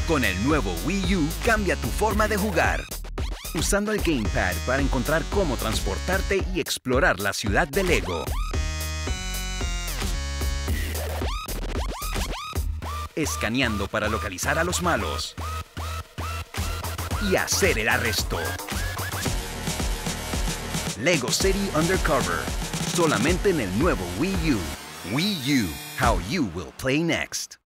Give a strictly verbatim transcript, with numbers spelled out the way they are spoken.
Con el nuevo Wii U, cambia tu forma de jugar. Usando el Gamepad para encontrar cómo transportarte y explorar la ciudad de Lego. Escaneando para localizar a los malos. Y hacer el arresto. Lego City Undercover. Solamente en el nuevo Wii U. Wii U. How you will play next.